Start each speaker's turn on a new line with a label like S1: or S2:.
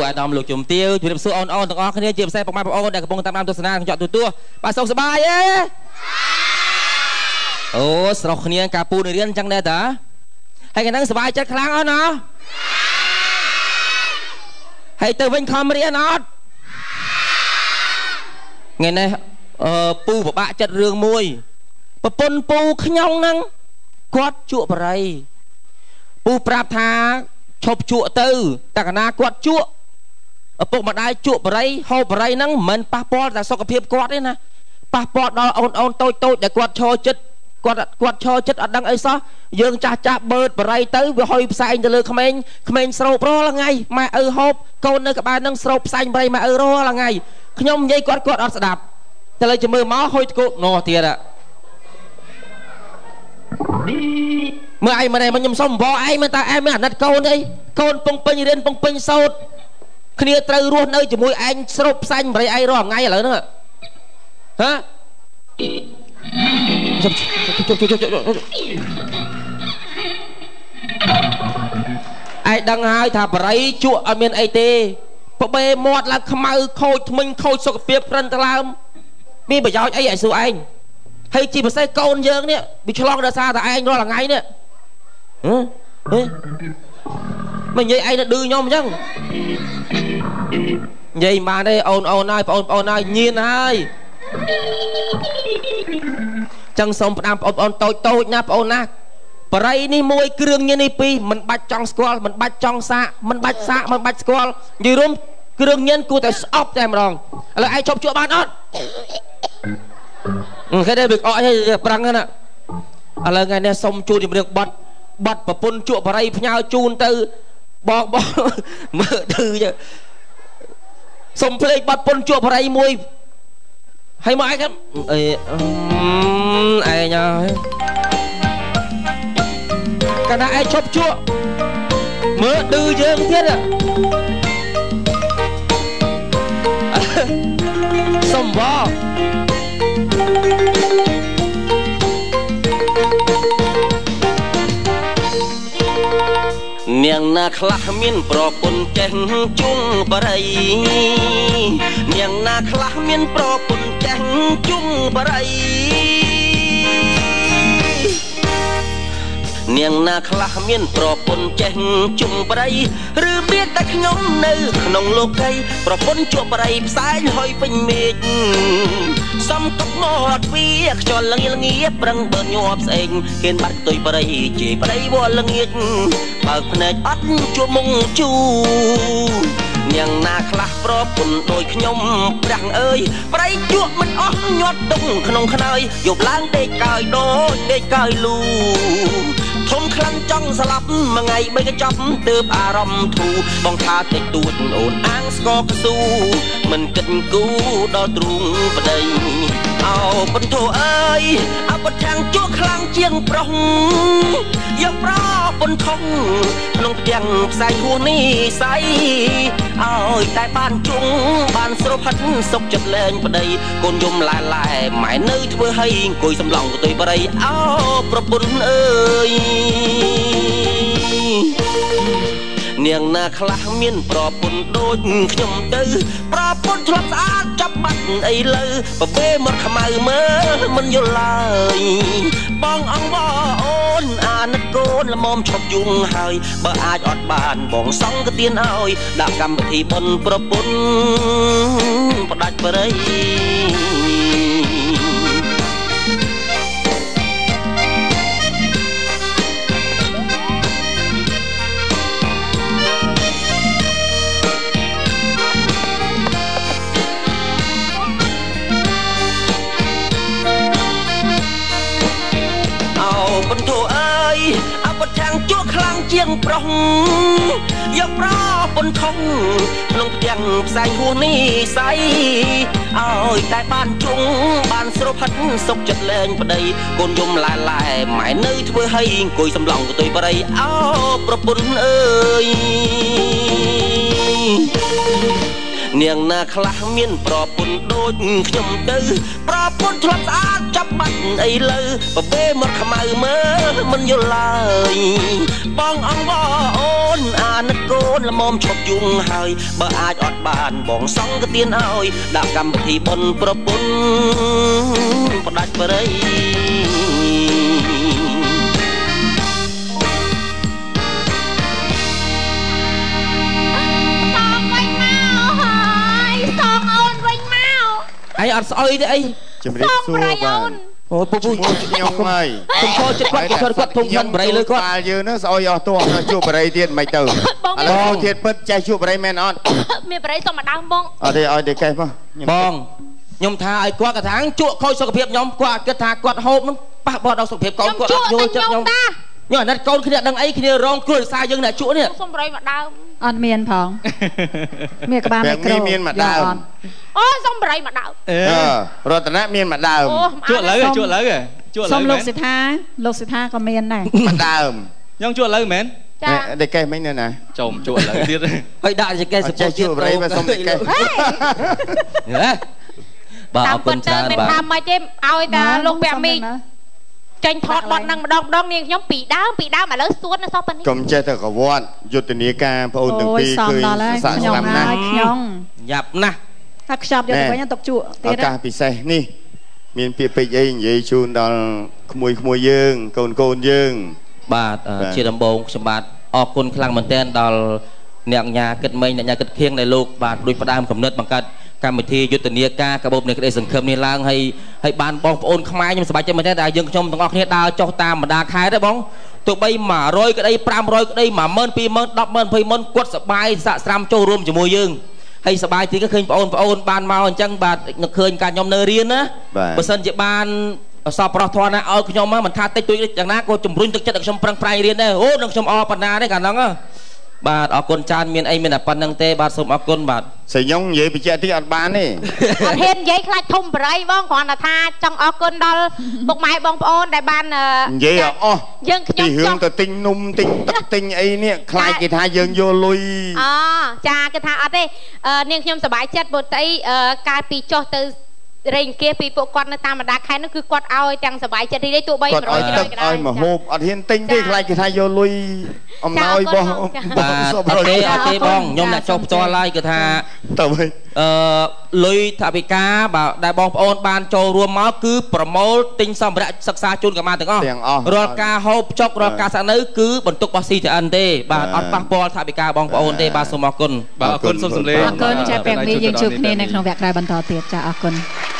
S1: អាដាមលោកជំទាវជំរាបសួរអូនទាំងអស់គ្នាជាពិសេសពុកម៉ែបងប្អូនដែលកំពុងតាមដានទស្សនាក្នុងចតទូបាទសុខសប្បាយទេអូស្រស់គ្នាការពូនៅរៀនអញ្ចឹងដែរតាហើយកាលហ្នឹងសប្បាយចិត្តខ្លាំងអស់ណាហើយទៅវិញខំរៀនអត់ថ្ងៃនេះពូពិបាកចិត្តរឿងមួយប្រពន្ធពូខ្ញុំហ្នឹងគាត់ជក់បរិយពូប្រាប់ថាឈប់ជក់ទៅតែកាលណាគាត់ជក់ឪពុកម្ដាយជក់បរិយហូបបរិយហ្នឹងមិនប៉ះពាល់តែសុខភាពគាត់ទេណាប៉ះពាល់ដល់អូនតូចដែលគាត់ឈរចិត្តគាត់ឈរចិត្តអត់ដឹងអីសោះយើងចាស់បឺតបរិយទៅវាហុយផ្សែងទៅលើក្មេងស្រោបរាល់ថ្ងៃម៉ែឪហូបកូននៅក្បែរហ្នឹងស្រោបផ្សែងបរិយម៉ែឪរាល់ថ្ងៃខ្ញុំនិយាយគាត់អត់ស្ដាប់តែលើមើលមកហុយតកូនោះទៀតមើលឯងមិនខ្ញុំសុំបងឯងមិនតើឯងមានអាណិតកូនអីកូនពងពេញរៀនពងពេញសោតគ្នាត្រូវរស់នៅជាមួយឯងស្រោបផ្សែងបរិយឯងរាល់ថ្ងៃឥឡូវហ្នឹងហ៎ជប់ឯងដឹងហើយថាបរិយជក់អត់មានអីទេប្បេមាត់ឡើងខ្មៅខូចធ្មេញខូចសុខភាពព្រិនតឡើងមានប្រយោជន៍អីឲ្យសួរឯងហើយជាពិសេសកូនយើងនេះវាឆ្លងដោយសារតែឯងរាល់ថ្ងៃនេះមិននិយាយឯងទៅឌឺខ្ញុំអញ្ចឹងនិយាយមិនបានទេអូនហើយបងប្អូនហើយញៀនហើយចឹងសូមផ្ដាំបងប្អូនតូចណាបងណាបរិយនេះមួយគ្រឿងញៀននេះពីរមិនបាច់ចង់ស្គាល់មិនបាច់ចង់សាកមិនបាច់សាកមិនបាច់ស្គាល់និយាយរួមគ្រឿងញៀនគួរតែស្អប់តែម្ដងឥឡូវឯងជប់ជក់បានអត់គេទេវាអត់ឲ្យប្រាំងណាឥឡូវថ្ងៃនេះសូមជួនជំរាបបាត់ប្រពន្ធជក់បរិយផ្ញើជូនទៅបងមើលឌឺទៅសូមភ្លេចបាត់ប្រពន្ធជក់បរិយមួយហើយមកឯងឯងហើយកាលណាឯងឈប់ជក់មើលឌឺយើងទៀតសុំបងនាងណាខ្លះមានប្រពន្ធចេះជុងបរិយនាងណាខ្លះមានប្រពន្ធចេះជុងបរិយនាងណាខ្លះមានប្រពន្ធចេះជុំបរិយឬមានតែខ្ញុំនៅក្នុងលោកីប្រពន្ធជក់បរិយផ្សែងហុយពេញមេឃសំទុកមកពីខ្យល់ល្ងាប្រឹងបើញាប់ស្អេងគេបាត់ខ្ទុយបរិយជេរបរិយវល់ល្ងាចបើភ្នែកអត់ជួមុងជូនាងណាខ្លះប្រពន្ធដូចខ្ញុំព្រះអើយបរិយជក់មិនអស់ញាត់ទុំក្នុងខ្នើយយប់ឡើងដេកកើយដូចដេកកើយលូធំខ្លាំងចង់ស្លាប់មួយថ្ងៃបីកញ្ចប់ទើបអារម្មណ៍ធូរបងថាតិចតួចអូនអាងស្គរកស៊ូមិនគិតគូដល់ទ្រូងប្តីអោពន្ធូអើយអបថាំងជក់ខ្លាំងជាងប្រុសយកប្រពន្ធធំក្នុងផ្ទាំងផ្សែងហួសនេះសៃអើយតែបានជុងបានស្រូបហិតសុកចិត្តលែងប្តីកូនយំឡែម៉ែនៅធ្វើឲ្យអង្គុយសំឡងកតុយបរិយអោប្រពន្ធអើយនាងណាខ្លះមានប្រពន្ធដូចខ្ញុំទៅប្រពន្ធធ្លាប់ស្អាតចាប់បាត់អីលើប្រពេមកខ្មៅមើលមិនយល់ឡើយបងអង្គបងអូនអាណិតកូនល្មមឈប់យំហើយបើអាចអត់បានបងសង្កទានឲ្យដាក់កម្មវិធីបុណ្យប្រពន្ធផ្ដាច់បរិយពន្ធូអើយអបថាំងជក់ខ្លាំងជាងប្រុសយកប្រពន្ធធំក្នុងផ្ទាំងផ្សែងហួសនេះសៃអើយតែបានជុងបានស្រូបហិតសុកចិត្តលែងប្តីកូនយំឡែម៉ែនៅធ្វើឲ្យអង្គុយសំឡងកតុយបរិយអោប្រពន្ធអើយនាងណាខ្លះមានប្រពន្ធដូចខ្ញុំទៅប្រពន្ធធ្លាប់ស្អាតចាប់បាត់អីលើប្រពេមកខ្មៅមើលមិនយល់ឡើយបងអង្គបងអូនអាណិតកូនល្មមឈប់យំហើយបើអាចអត់បានបងសង្កទានឲ្យដាក់កម្មវិធីបុណ្យប្រពន្ធផ្ដាច់បរិយអីអត់ស្អុយទេអី
S2: ជំរាបសួរបាទ
S1: អូពូ
S2: ខ្ញុំហើយ
S1: ខ្ញុំចូលចិត្តគាត់ធំខាន់បរិយលើគាត់
S2: បាល់យើងនោះស្អុយអស់ទាស់ជួបបរិយទៀតមិនទៅឥឡូវទៀតពិតចេះជួបបរិយមែនអត់
S3: មានបរិយសុំម្ដងបង
S2: អត់ទេឲ្យតែកេះ
S1: បងខ្ញុំថាឲ្យគាត់កថាជក់ខូចសុខភាពខ្ញុំគាត់គិតថាគាត់ហូបនឹងប៉ះបោះដល់សុខភាពកូនគាត់អត់យល់ចិត្តខ្ញុំអាណិតកូនគ្នាដឹងអីគ្នារងគ្រោះសារយើងអ្នកជក់នេះ
S3: សុំបរិយម្ដង
S4: អត់មានផងមានក្បាលមីក្រូ
S2: មានម្ដង
S3: អូសុំបរិយម្ដង
S2: រតនៈមានម្ដង
S5: ជក់លើ
S4: សុំលោកសិដ្ឋាក៏មានដែរ
S2: ម្ដង
S5: ខ្ញុំជក់លើមែន
S3: ចា
S2: តែកេះមិនណា
S5: ចុំជក់លើទៀត
S1: ហើយដាក់តែកេះសពោ
S2: ទៀតបរិយមកសុំតែកេះ
S1: បាទអរគុណច្រើន
S3: បាទថាមិនទេឲ្យតាលោកពាក់មីចេញថតបត់នឹងម្ដងនាងខ្ញុំពីដើមឥឡូវសួននៅសោះប៉ុណ្នេះ
S2: កុំចេះតែកវត្តយុទ្ធនាការបងអូនទាំងពីរ
S4: គឺសាក់ស្លាប់ណាស់ខ្ញុំ
S1: យ៉ាប់ណាស់
S4: ថាខ្ចប់យកទៅវិញទុកជក់
S2: ទៀតឱកាសពិសេសនេះមានពាក្យពេចន៍អីនិយាយជូនដល់ក្មួយយើងកូនយើង
S1: បាទជាដំបូងខ្ញុំបាទអរគុណខ្លាំងមែនទែនដល់អ្នកញ៉ាគិតមិញអ្នកញ៉ាគិតខៀងដែលលោកបាទដូចផ្ដើមកំណត់បង្កើតកម្មវិធីយុទ្ធនាការកាបូបនៃក្តីសង្ឃឹមនេះឡើងហើយបានបងប្អូនខ្មែរខ្ញុំសប្បាយចិត្តមែនទេដែលយើងខ្ញុំទាំងអស់គ្នាដើរចុះតាមបណ្ដាខេត្តដែរបងទោះបី100ក្តី500ក្តី10000 20000 100000 20000គាត់សប្បាយសាក់ស្រាំចូលរួមជាមួយយើងហើយសប្បាយទីក៏ឃើញបងប្អូនបានមកអញ្ចឹងបាទនឹកឃើញការខ្ញុំនៅរៀនណាបើសិនជាបានសពប្រោះធនណាឲ្យខ្ញុំមកមិនថាតិចតួចយ៉ាងណាក៏ជំរុញទឹកចិត្តឲ្យខ្ញុំប្រឹងប្រែងរៀនដែរអូនឹងខ្ញុំអរបណ្ណាទេកាលហ្នឹងបាទអរគុណច្រើនមានអីមានតែប៉ុណ្្នឹងទេបាទសូមអរគុណបាទ
S2: ស្រីខ្ញុំនិយាយបញ្ជាក់តិចអត់បានទេ
S3: អត់ហ៊ាននិយាយខ្លាចធំបរិយបងគ្រាន់តែថាចង់អរគុណដល់ពុកម៉ែបងប្អូនដែលបាន
S2: និយាយអស់
S3: យើងខ្ញុំ
S2: ចង់ទៅទិញនំទិញទឹកទិញអីនេះខ្លាចគេថាយើងយកលុយ
S3: ចាគេថាអត់ទេនាងខ្ញុំសប្បាយចិត្តព្រោះតែកាលពីចុះទៅរែងគេពីពួកគាត់នៅតាមបណ្ដាខេត្តនោះគឺគាត់ឲ្យទាំងសប្បាយចិត្តរីទោះបី100
S2: គីឡូក៏ដោយឲ្យមកហូបអត់ហ៊ានទិញទេខ្លាចគេថាយកលុយអំណោយបង
S1: បាទអត់ទេបងខ្ញុំអ្នកចុះផ្ទាល់ហើយគឺថា
S2: ទៅវិញ
S1: លុយថវិកាបាទដែលបងប្អូនបានចូលរួមមកគឺប្រមូលទិញសម្ភារៈសិក្សាជូនកុមារទាំងអស់រាល់ការហូបចុករាល់ការសាក់នៅគឺបន្ទុករបស់ CTN ទេបាទអត់ប៉ះពាល់ថវិកាបងប្អូនទេបាទសូមអរគុណ
S5: បាទអរគុណសូមសម្លេង
S4: អរគុណចាស់ពាក់មីយើងជួបគ្នានៅក្នុងវគ្គក្រោយបន្តទៀតចាអរគុណ